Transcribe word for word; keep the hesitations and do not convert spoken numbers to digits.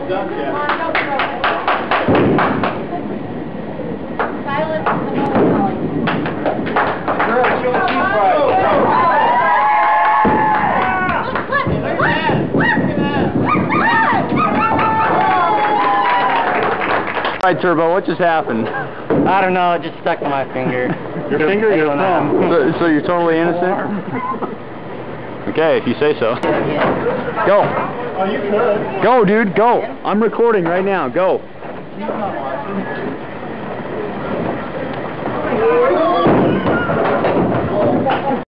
done yet. Silence is the most calling. Girl, show a cheese fry. Alright, Turbo, what just happened? I don't know, it just stuck to my finger. Your finger or your thumb? So, so you're totally innocent? Okay, if you say so. Go. Oh, you could. Go, dude, go. I'm recording right now. Go. He's not watching.